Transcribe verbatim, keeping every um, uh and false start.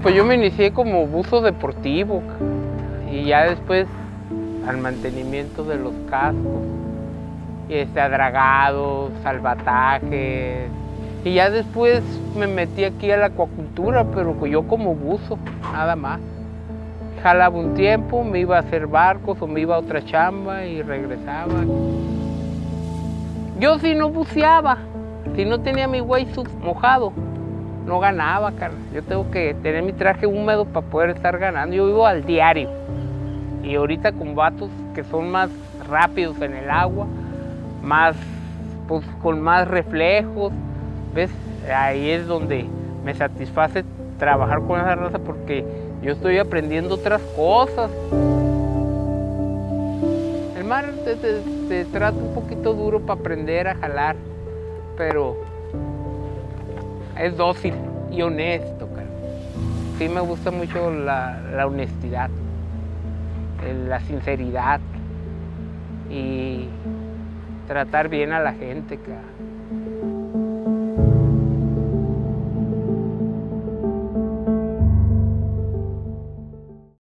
Pues yo me inicié como buzo deportivo y ya después al mantenimiento de los cascos, y este, a dragados, salvatajes, y ya después me metí aquí a la acuacultura, pero yo como buzo, nada más. Jalaba un tiempo, me iba a hacer barcos o me iba a otra chamba y regresaba. Yo si no buceaba, si no tenía mi wetsuit mojado, no ganaba, cara. Yo tengo que tener mi traje húmedo para poder estar ganando. Yo vivo al diario. Y ahorita con vatos que son más rápidos en el agua, más, pues, con más reflejos, ¿ves? Ahí es donde me satisface trabajar con esa raza porque yo estoy aprendiendo otras cosas. El mar te, te, te trata un poquito duro para aprender a jalar, pero es dócil y honesto, cara. Sí me gusta mucho la, la honestidad, la sinceridad y tratar bien a la gente, cara.